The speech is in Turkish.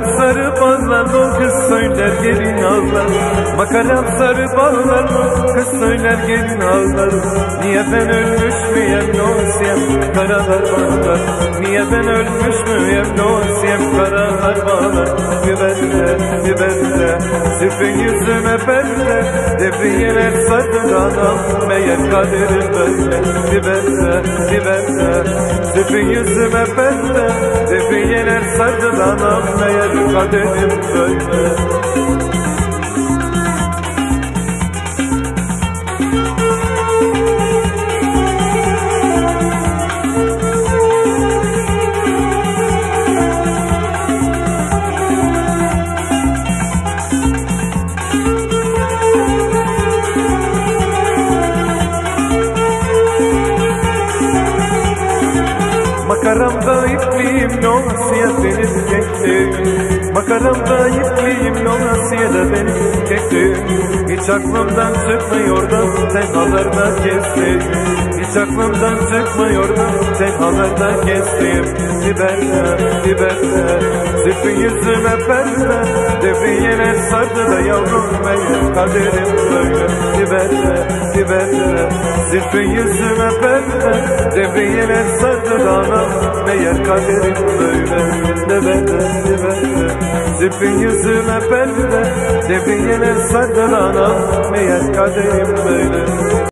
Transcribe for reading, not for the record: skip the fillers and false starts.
sarı bağlar, o kız söyler gelin ağlar. Makaram sarı bağlar, kız söyler gelin ağlar. Niye ben ölmüş müyem nosiyem karalar bağlar. Niye ben ölmüş müyem nosiyem karalar bağlar. Bir bende Zifin yüzüme bende Defiyeler sardı anam meğer kaderim böyle. Bir bende Zifin yüzüme bende Defiyeler sardı anam meğer kaderim böyle. Makaramda ipliyim nasiye benim kektim. Makaramda ipliyim nasiye de benim kektim. Hiç aklımdan çıkmıyor da tenhalarda kestim. Hiç aklımdan çıkmıyor da tenhalarda kestim. Bir bende Zifin yüzüme bende Defiyeler sardı da yavrum benim kaderim böyle. Bir bende Zifin yüzüme bende Defiyeler sardı da anam meğer kaderim böyle. Bir bende Zifin yüzüme bende Defiyeler sardı da anam meğer kaderim böyle.